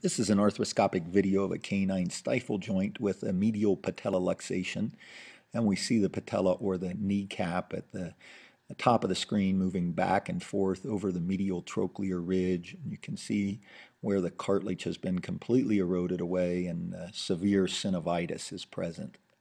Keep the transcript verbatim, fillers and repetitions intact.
This is an arthroscopic video of a canine stifle joint with a medial patella luxation, and we see the patella or the kneecap at the, the top of the screen moving back and forth over the medial trochlear ridge. And you can see where the cartilage has been completely eroded away and uh, severe synovitis is present.